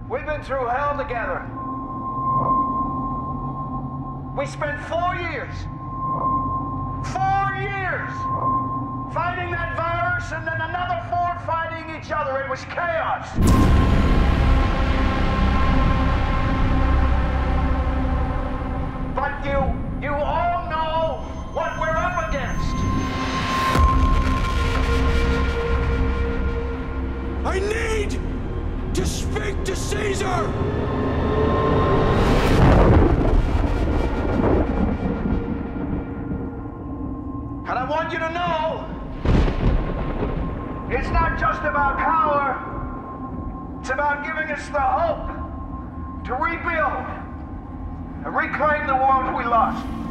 We've been through hell together. We spent 4 years. 4 years! Fighting that virus and then another 4 fighting each other. It was chaos. But you all know what we're up against. I need to speak to Caesar! And I want you to know, it's not just about power, it's about giving us the hope to rebuild and reclaim the world we lost.